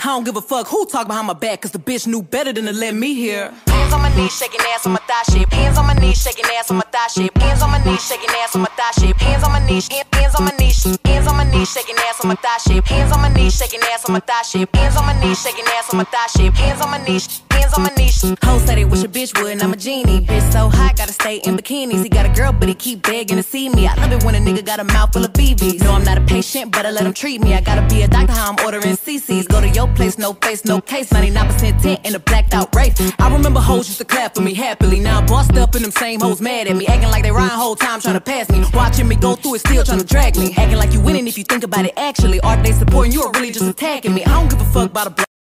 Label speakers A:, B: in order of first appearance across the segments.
A: I don't give a fuck who talk behind my back, cause the bitch knew better than to let me hear. Hands on my knees, shaking ass on my thigh shape. Hands on my knees, shaking ass on my thigh shape. Hands on my knees, shaking ass on my thigh shape. Hands on my knees, hands on my knees, hands on my knees, shaking ass on my thigh shape. Hands on my knees, shaking ass on my thigh shape. Hands on my knees, shaking ass on my thigh shape. Hands on my knees, hands on my knees. Hoes said they wish a bitch would, and I'm a genie. Bitch so hot, gotta stay in bikinis. He got a girl, but he keep begging to see me. I love it when a nigga got a mouth full of BBs. No, I'm not a patient, but I let him treat me. I gotta be a doctor, how I'm ordering CCs. Go to your place, no face, no case. 99% tint in a blacked out race. I remember hoes used to clap for me happily. Now I'm bossed up and them same hoes mad at me, acting like they riding whole time trying to pass me. Watching me go through it, still trying to drag me. Acting like you winning if you think about it actually. Are they supporting you or really just attacking me? I don't give a fuck about a block.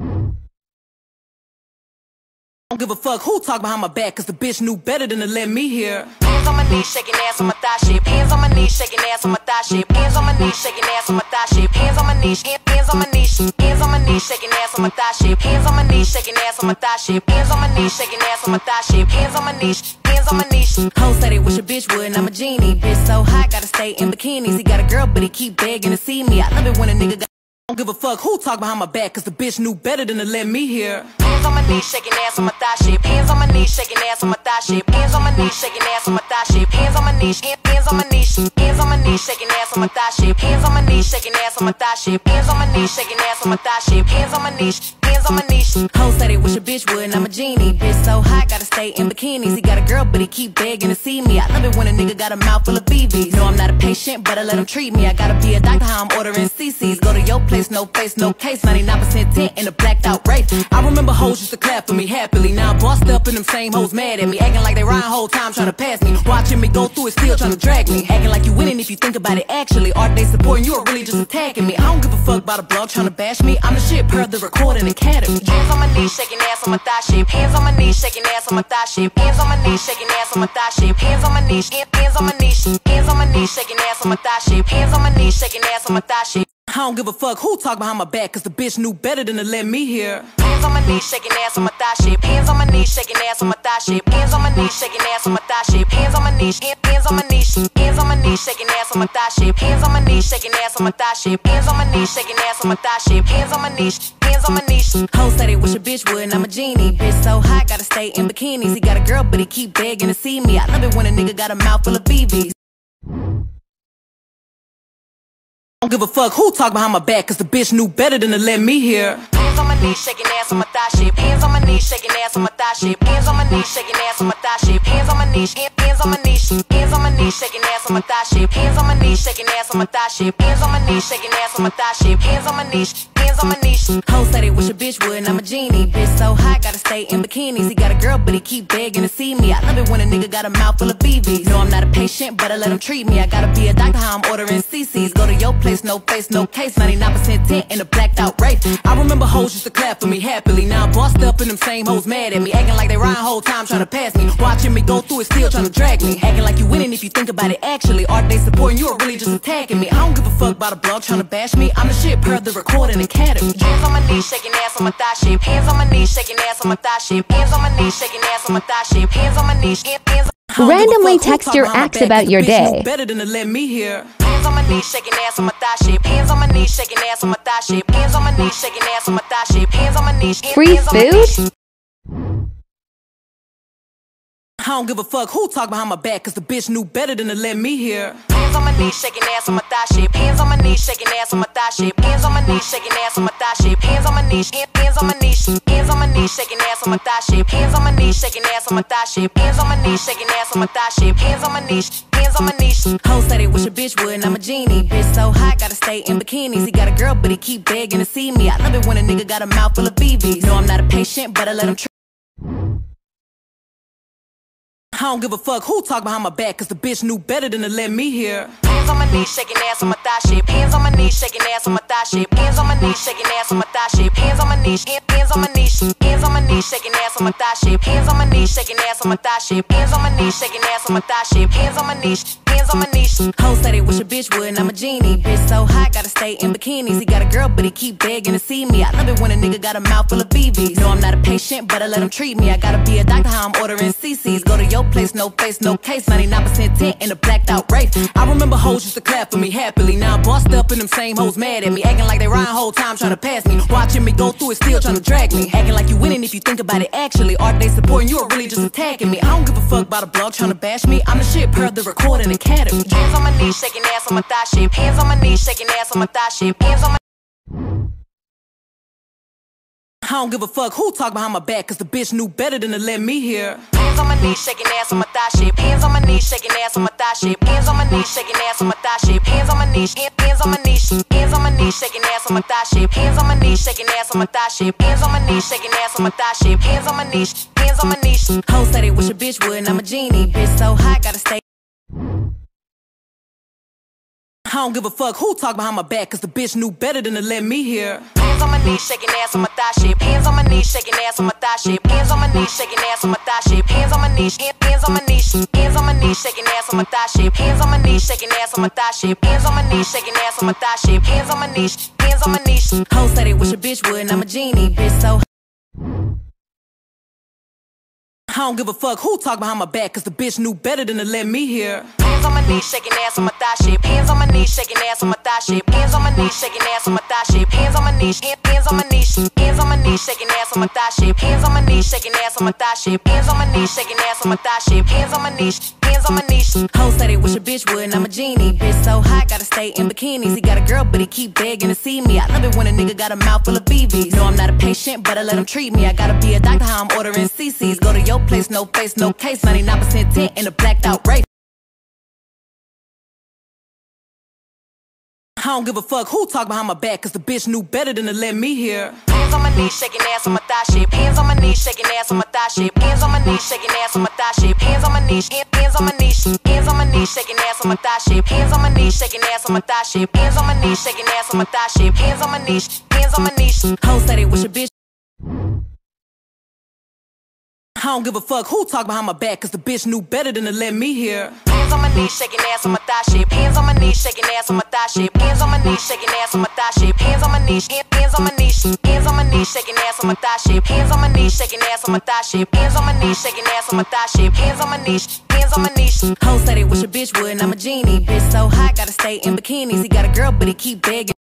A: I don't give a fuck who talk behind my back, cause the bitch knew better than to let me hear. Hands on my knees, shaking ass on my thigh shape. Hands on my knees, shaking ass on my thigh shape. Hands on my knees, shaking ass on my thigh shape. Hands on my knees, hands on my knees, hands on my knees, shaking ass on my thigh shape. Hands on my knees, shaking ass on my thigh shape. Hands on my knees, shaking ass on my thigh shape. Hands on my knees, hands on my knees. Hoes say they wish a bitch would, and I'm a genie. Bitch so hot, gotta stay in bikinis. He got a girl, but he keep begging to see me. I love it when a nigga got. I don't give a fuck who talk behind my back, cause the bitch knew better than to let me hear. Hands on my knees, shaking ass on my thigh shape. Hands on my knees, shaking ass on my thigh shape. Hands on my knees, shaking ass on my thigh shape. Hands on my knees, hands on my knees, hands on my knees, shaking ass on my thigh shape. Hands on my knees, shaking ass on my thigh shape. Hands on my knees, shaking ass on my thigh shape. Hands on my knees, hands on my knees. Hoes say they wish a bitch would, and I'm a genie. Bitch so hot, gotta stay in bikinis. He got a girl, but he keep begging to see me. I love it when a nigga got a mouth full of BBs. No, I'm not a patient, but I let him treat me. I gotta be a doctor, how I'm ordering CCs. Go to your place, no face, no case. 99% tint in a blacked out race. I remember hoes used to clap for me happily. Now I'm bossed up and them same hoes mad at me, acting like they riding whole time trying to pass me. Watching me go through it, still trying to drag me. Acting like you winning if you think about it actually. Are they supporting you or really just attacking me? I don't give a fuck about a blog trying to bash me. I'm the shit per the Recording Academy. Hands on my knees, shaking ass on my thigh shape. Hands on my knees, shaking ass on my thigh shape. Hands on my knees, shaking ass on my thigh shape. Hands on my knees, hands on my knees, hands on my knees, shaking ass on my thigh shape. Hands on my knees, shaking ass on my thigh shape. I don't give a fuck who talk behind my back, cause the bitch knew better than to let me hear. Hands on my knees, shaking ass on my thigh shape. Hands on my knees, shaking ass on my thigh shape. Hands on my knees, shaking ass on my thigh shape. Hands on my knees, hands on my knees, hands on my knees, shaking ass on my thigh shape. Hands on my knees, shaking ass on my thigh shape. Hands on my knees, shaking ass on my thigh shape. Hands on my knees, hands on my knees. Hoes say they wish a bitch would, and I'm a genie. Bitch so hot, gotta stay in bikinis. He got a girl, but he keep begging to see me. I love it when a nigga got a mouth full of BBs. I don't give a fuck who talk behind my back, cause the bitch knew better than to let me hear. Hands on my knees, shaking ass on my thigh shape. Hands on my knees, shaking ass on my thigh shape. Hands on my knees, shaking ass on my thigh shape. Hands on my knees, hands on my knees, hands on my knees, shaking ass on my thigh shape. Hands on my knees, shaking ass on my thigh shape. Hands on my knees, shaking ass on my thigh shape. Hands on my knees, hands on my knees. Hoes say they wish a bitch would, and I'm a genie. Bitch so hot, gotta stay in bikinis. He got a girl, but he keep begging to see me. I love it when a nigga got a mouth full of BBs. No, I'm not a patient, but I let him treat me. I gotta be a doctor, how I'm ordering CCs. Go to your place, no face, no case. 99% tint in a blacked out race. I remember hoes used to clap for me happily. Now I'm bossed up and them same hoes mad at me, acting like they riding whole time trying to pass me. Watching me go through it, still trying to drag me. Acting like you winning if you think about it actually. Are they supporting you or really just attacking me? I don't give a fuck about a blog trying to bash me. I'm the shit per the Recording Academy. Hands on my knees, shaking ass on my thigh shape. Hands on my knees, shaking ass on my thigh shape. Hands on my knees, shaking ass on my thigh shape. Hands on my knees, hands.
B: Randomly text your acts about your day.
A: Better than to let me hear. Hands on my knees, shaking ass on my thigh shape. Hands on my knees, shaking ass on my thigh shape. Hands on my knees, shaking ass on my thigh shape. Hands on my knees.
B: Free food?
A: I don't give a fuck who talk behind my back, cause the bitch knew better than to let me hear. Hands on my knees, shaking ass on my thigh shape. Hands on my knees, shaking ass on my thigh shape. Hands on my knees, shaking ass on my thigh shape. Hands on my knees, hands on my knees, hands on my knees, shaking ass on my thigh shape. Hands on my knees, shaking ass on my thigh shape. Hands on my knees, shaking ass on my thigh shape. Hands on my knees, hands on my knees. Hoes say they wish a bitch would, and I'm a genie. Bitch so hot, gotta stay in bikinis. He got a girl, but he keep begging to see me. I love it when a nigga got a mouth full of BBs. No, I'm not a patient, but I let him treat. I don't give a fuck who talk behind my back, cause the bitch knew better than to let me hear. Hands on my knees, shaking ass on my thigh shape. Hands on my knees, shaking ass on my thigh shape. Hands on my knees, shaking ass on my thigh shape. Hands on my knees, hands on my knees, hands on my knees, shaking ass on my thigh shape. Hands on my knees, shaking ass on my thigh shape. Hands on my knees, shaking ass on my thigh shape. Hands on my knees, hands on my knees. Hoes say they wish a bitch would, and I'm a genie. Bitch so hot, gotta stay in bikinis. He got a girl, but he keep begging to see me. I love it when a nigga got a mouth full of BBs. No, I'm not a patient, but I let him treat me. I gotta be a doctor, how I'm ordering CCs. Go to your place, no face, no case. 99% tint in a blacked out race. I remember hoes hoes used to clap for me happily. Now I'm bossed up and them same hoes mad at me, acting like they riding whole time trying to pass me. Watching me go through it, still trying to drag me. Acting like you winning if you think about it actually. Are they supporting you or really just attacking me? I don't give a fuck about a blog trying to bash me. I'm the shit per the Recording Academy. Hands on my knees, shaking ass on my thigh shape. Hands on my knees, shaking ass on my thigh shape. Hands on my I don't give a fuck who talk behind my back, cause the bitch knew better than to let me hear. Hands on my knees, shaking ass on my thigh shape. Hands on my knees, shaking ass on my thigh shape. Hands on my knees, shaking ass on my thigh shape. Hands on my knees, hands on my knees, hands on my knees, shaking ass on my thigh shape. Hands on my knees, shaking ass on my thigh shape. Hands on my knees, shaking ass on my thigh shape. Hands on my knees, hands on my knees. Hoes say they wish a bitch would, and I'm a genie. Bitch so hot, gotta stay. I don't give a fuck who talk behind my back, cause the bitch knew better than to let me hear. Hands on my knees, shaking ass on my thigh shape. Hands on my knees, shaking ass on my thigh shape. Hands on my knees, shaking ass on my thigh shape. Hands on my knees, hands on my knees, hands on my knees, shaking ass on my thigh shape. Hands on my knees, shaking ass on my thigh shape. Hands on my knees, shaking ass on my thigh shape. Hands on my knees, hands on my knees. Hoes say they wish a bitch would, and I'm a genie. Bitch so I don't give a fuck who talk behind my back, cause the bitch knew better than to let me hear. Hands on my knees, shaking ass on my thigh shape. Hands on my knees, shaking ass on my thigh shape. Hands on my knees, shaking ass on my thigh shape. Hands on my knees, hands on my knees, hands on my knees, shaking ass on my thigh shape. Hands on my knees, shaking ass on my thigh shape. Hands on my knees, shaking ass on my thigh shape. Hands on my knees, hands on my knees. Hoes say they wish a bitch would, and I'm a genie. Bitch so hot, gotta stay in bikinis. He got a girl, but he keep begging to see me. I love it when a nigga got a mouth full of BBs. No, I'm not a patient, but I let him treat me. I gotta be a doctor, how I'm ordering CCs. Go to your place, no face, no case. 99% tint in a blacked out race. I don't give a fuck who talk behind my back, cause the bitch knew better than to let me hear. Hands on my knees, shaking ass on my thigh shape. Hands on my knees, shaking ass on my thigh shape. Hands on my knees, shaking ass on my thigh shape. Hands on my knees, hands on my knees, hands on my knees, shaking ass on my thigh shape. Hands on my knees, shaking ass on my thigh shape. Hands on my knees, shaking ass on my thigh shape. Hands on my knees, hands on my knees. Hoes say they wish a bitch. I don't give a fuck who talk behind my back, cause the bitch knew better than to let me hear. Hands on my knees, shaking ass on my thigh shape. Hands on my knees, shaking ass on my thigh shape. Hands on my knees, shaking ass on my thigh shape. Hands on my knees, hands on my knees, hands on my knees, shaking ass on my thigh shape. Hands on my knees, shaking ass on my thigh shape. Hands on my knees, shaking ass on my thigh shape. Hands on my knees, hands on my knees. Hoes say they wish a bitch would, and I'm a genie. Bitch so hot, gotta stay in bikinis. He got a girl, but he keep begging.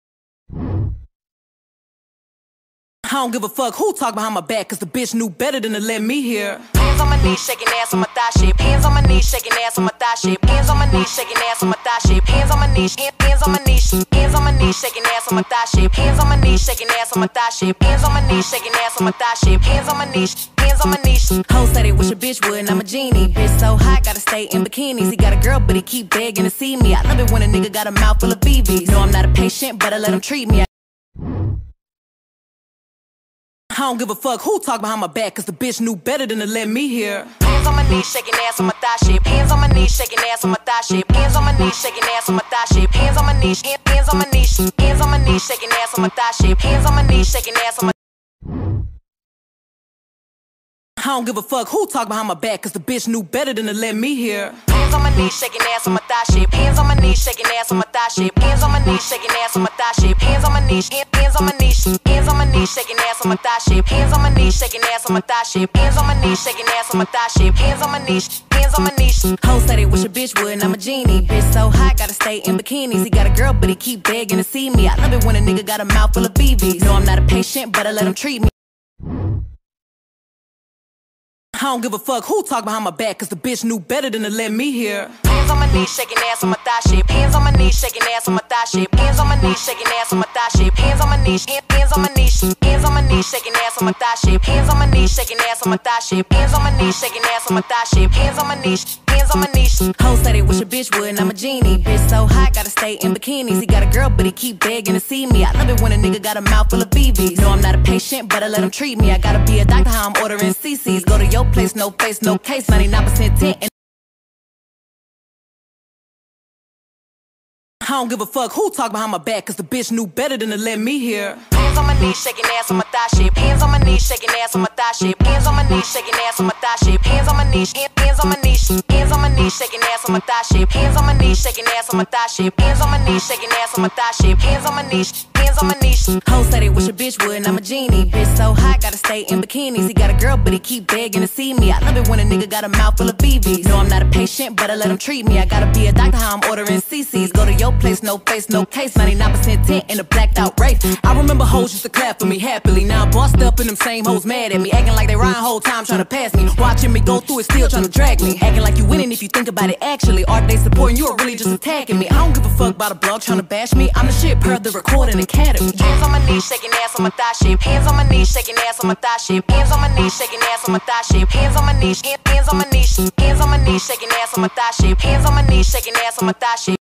A: I don't give a fuck who talk behind my back, cause the bitch knew better than to let me hear. Hands on my knees, shaking ass on my thigh shape. Hands on my knees, shaking ass on my thigh shape. Hands on my knees, shaking ass on my thigh shape. Hands on my knees, hands on my knees, hands on my knees, shaking ass on my thigh shape. Hands on my knees, shaking ass on my thigh shape. Hands on my knees, shaking ass on my thigh shape. Hands on my knees, hands on my knees. Hoes say they wish a bitch would, and I'm a genie. Bitch so hot, gotta stay in bikinis. He got a girl, but he keep begging to see me. I love it when a nigga got a mouth full of BBs. No, I'm not a patient, but I let him treat me. I don't give a fuck who talk behind my back, cause the bitch knew better than to let me hear. Hands on my knees, shaking ass on my thigh shape. Hands on my knees, shaking ass on my thigh shape. Hands on my knees, shaking ass on my thigh shape. Hands on my knees, hands on my knees, hands on my knees, shaking ass on my thigh shape. Hands on my knees, shaking ass on my. I don't give a fuck who talk behind my back, cause the bitch knew better than to let me hear. Hands on my knees, shaking ass on my thigh shape. Hands on my knees, shaking ass on my thigh shape. Hands on my knees, shaking ass on my thigh shape. Hands on my knees, hands on my knees, hands on my knees, shaking ass on my thigh shape. Hands on my knees, shaking ass on my thigh shape. Hands on my knees, shaking ass on my thigh shape. Hands on my knees, hands on my knees. Hoes say they wish a bitch would, and I'm a genie. Bitch so hot, gotta stay in bikinis. He got a girl, but he keep begging to see me. I love it when a nigga got a mouth full of BBs. No, I'm not a patient, but I let him treat me. I don't give a fuck who talk behind my back, cause the bitch knew better than to let me hear. Hands on my knees, shaking ass on my thigh shape. Hands on my knees, shaking ass on my thigh shape. Hands on my knees, shaking ass on my thigh shape. Hands on my knees, hands on my knees, hands on my knees, shaking ass on my thigh shape. Hands on my knees, shaking ass on my thigh shape. Hands on my knees, shaking ass on my thigh shape. Hands on my knees, hands on my knees. Hoes say they wish a bitch would, and I'm a genie. Bitch so hot, gotta stay in bikinis. He got a girl, but he keep begging to see me. I love it when a nigga got a mouth full of BBs. No, I'm not a patient, but I let him treat me. I gotta be a doctor, how I'm ordering CCs. Go to your place, no face, no case. 99% tint. I don't give a fuck who talk behind my back, cause the bitch knew better than to let me hear. Hands on my knees, shaking ass on my thigh shape. Hands on my knees, shaking ass on my thigh shape. Hands on my knees, shaking ass on my thigh shape. Hands on my knees, hands on my knees, hands on my knees, shaking ass on my thigh shape. Hands on my knees, shaking ass on my thigh shape. Hands on my knees, shaking ass on my thigh shape. Hands on my knees, hands on my knees. Hoes say they wish a bitch would, and I'm a genie. Bitch so hot, gotta stay in bikinis. He got a girl, but he keep begging to see me. I love it when a nigga got a mouth full of BBs. No, I'm not a patient, but I let him treat me. I gotta be a doctor, how I'm ordering CCs. Go to your place, no face, no case. 99% tint in a blacked out race. I remember hoes used to clap for me happily. Now I'm bossed up and them same hoes mad at me, acting like they riding whole time trying to pass me. Watching me go through it, still trying to drag me. Acting like you winning if you think about it actually. Are they supporting you or really just attacking me? I don't give a fuck about a blog trying to bash me. I'm the shit per the Recording Academy. Hands on my knees, shaking ass on my thigh shape. Hands on my knees, shaking ass on my thigh shape. Hands on my knees, shaking ass on my thigh shape. Hands on my knees, hands on my knees, hands on my knees, shaking ass on my thigh shape. Hands on my knees, shaking ass on my thigh shape.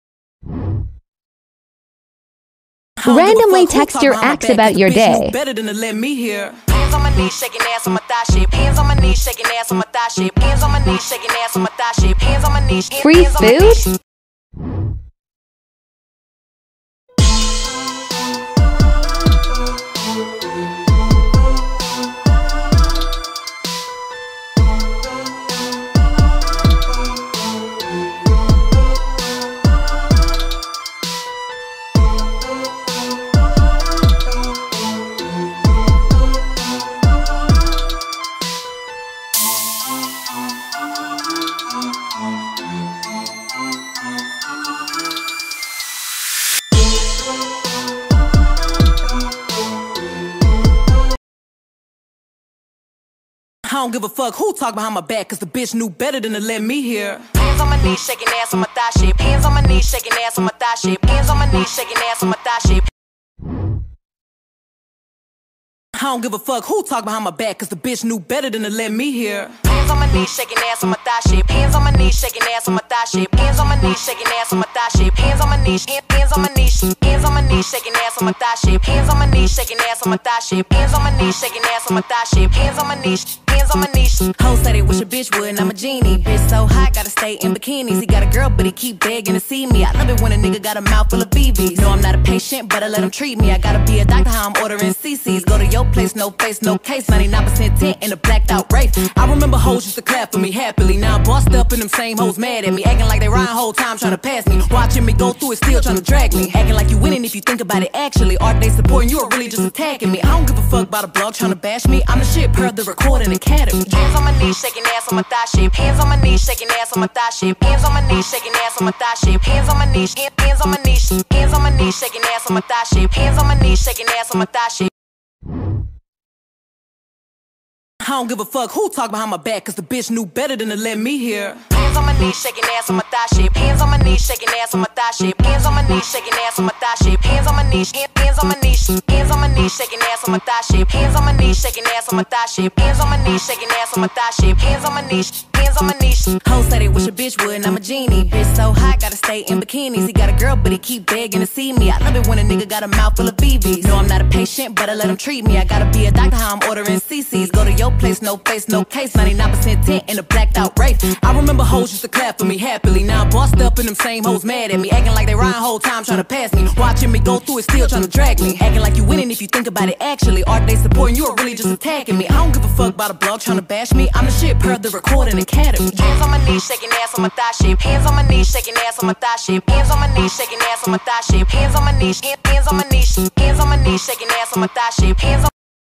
B: Randomly text your acts about your day.
A: Better than to let me hear. Hands on my knees, shaking ass on my thigh shape. Hands on my knees, shaking ass on my thigh shape. Hands on my knees, shaking ass on my thigh shape. Hands on my knees.
B: Free food?
A: I don't give a fuck who talk behind my back, cause the bitch knew better than to let me hear. Hands on my knees, shaking ass on my thigh shape. Hands on my knees, shaking ass on my thigh shape. Hands on my knees, shaking ass on my thigh shape. I don't give a fuck who talk behind my back, cause the bitch knew better than to let me hear. Hands on my knees, shaking ass on my thigh shape. Hands on my knees, shaking ass on my thigh shape. Hands on my knees, shaking ass on my thigh shape. Hands on my knees, hands on my knees, hands on my knees, shaking ass on my thigh shape. Hands on my knees, shaking ass on my thigh shape. Hands on my knees, shaking ass on my thigh shape. Hands on my knees. Hands on my knees. Hoes say they wish a bitch would, and I'm a genie. Bitch so hot, gotta stay in bikinis. He got a girl, but he keep begging to see me. I love it when a nigga got a mouth full of BBs. No, I'm not a patient, but I let him treat me. I gotta be a doctor, how I'm ordering CCs. Go to your place, no face, no case. 99% tint in a blacked out race. I remember hoes used to clap for me happily. Now I'm bossed up and them same hoes mad at me, acting like they riding whole time trying to pass me. Watching me go through it, still trying to drag me. Acting like you winning if you think about it actually. Are they supporting you or really just attacking me? I don't give a fuck about a blog trying to bash me. I'm the shit per the Recording Academy. Hands on my knees, shaking ass on my thigh shape. Hands on my knees, shaking ass on my thigh shape. Hands on my knees, shaking ass on my thigh shape. Hands on my knees, hands on my knees, hands on my knees, shaking ass on my thigh shape. Hands on my knees, shaking ass on my thigh shape. I don't give a fuck who talk behind my back, cause the bitch knew better than to let me hear. Hands on my knees, shaking ass on my thigh shape. Hands on my knees, shaking ass on my thigh shape. Hands on my knees, shaking ass on my thigh shape. Hands on my knees, hands on my knees, hands on my knees, shaking ass on my thigh shape. Hands on my knees, shaking ass on my thigh shape. Hands on my knees, shaking ass on my thigh shape. Hands on my knees, hands on my knees. Hoes say they wish a bitch would, and I'm a genie. Bitch so hot, gotta stay in bikinis. He got a girl, but he keep begging to see me. I love it when a nigga got a mouth full of BBs. No, I'm not a patient, but I let him treat me. I gotta be a doctor, how I'm ordering CCs. Go to your place, no face, no case. 99% tint in a blacked out race. I remember hoes used to clap for me happily. Now I'm bossed up and them same hoes mad at me, acting like they riding whole time trying to pass me. Watching me go through it, still trying to drag me. Acting like you winning if you think about it actually. Are they supporting you or really just attacking me? I don't give a fuck about a blog trying to bash me. I'm the shit per the Recording Academy. Hands on my knees, shaking ass on my thigh shape. Hands on my knees, shaking ass on my thigh shape. Hands on my knees, shaking ass on my thigh shape. Hands on my knees, hands on my knees, hands on my knees, shaking ass on my thigh shape. Hands on.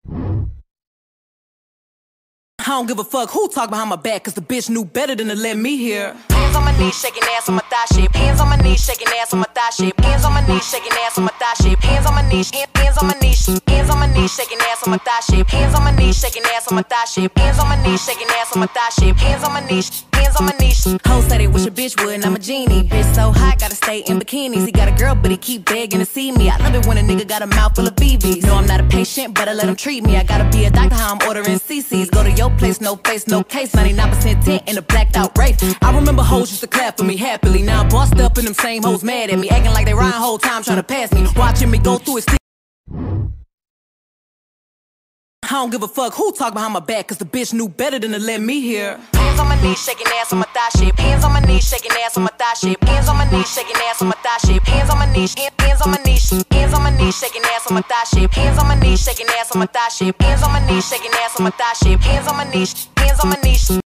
A: I don't give a fuck who talk behind my back, cause the bitch knew better than to let me hear. Hands on my knees, shaking ass on my thigh shape. Hands on my knees, shaking ass on my thigh shape. Hands on my knees, shaking ass on my thigh shape. Hands on my knees, hands on my knees, hands on my knees, shaking ass on my thigh shape. Hands on my knees, shaking ass on my thigh shape. Hands on my knees, shaking ass on my thigh shape. Hands on my knees, hands on my knees. Hoes say they wish a bitch would, and I'm a genie. Bitch so hot, gotta stay in bikinis. He got a girl, but he keep begging to see me. I love it when a nigga got a mouth full of BBs. No, I'm not a patient, but I let him treat me. I gotta be a doctor, how I'm ordering CCs. Go to your place, no face, no case. 99% tint in a blacked out race. I remember hoes used to clap for me happily. Now I'm bossed up and them same hoes mad at me, acting like they riding whole time trying to pass me. Watching me go through it, still. I don't give a fuck who talk behind my back, cause the bitch knew better than to let me hear. Hands Hands on my knees, shaking ass on my thigh shape. Hands on my knees, shaking ass on my thigh shape. Hands on my knees, shaking ass on my thigh shape. Hands on my knees, hands on my knees, hands on my knees, shaking ass on my thigh shape. Hands on my knees, shaking ass on my thigh shape. Hands on my knees, shaking ass on my thigh shape. Hands on my knees, hands on my knees.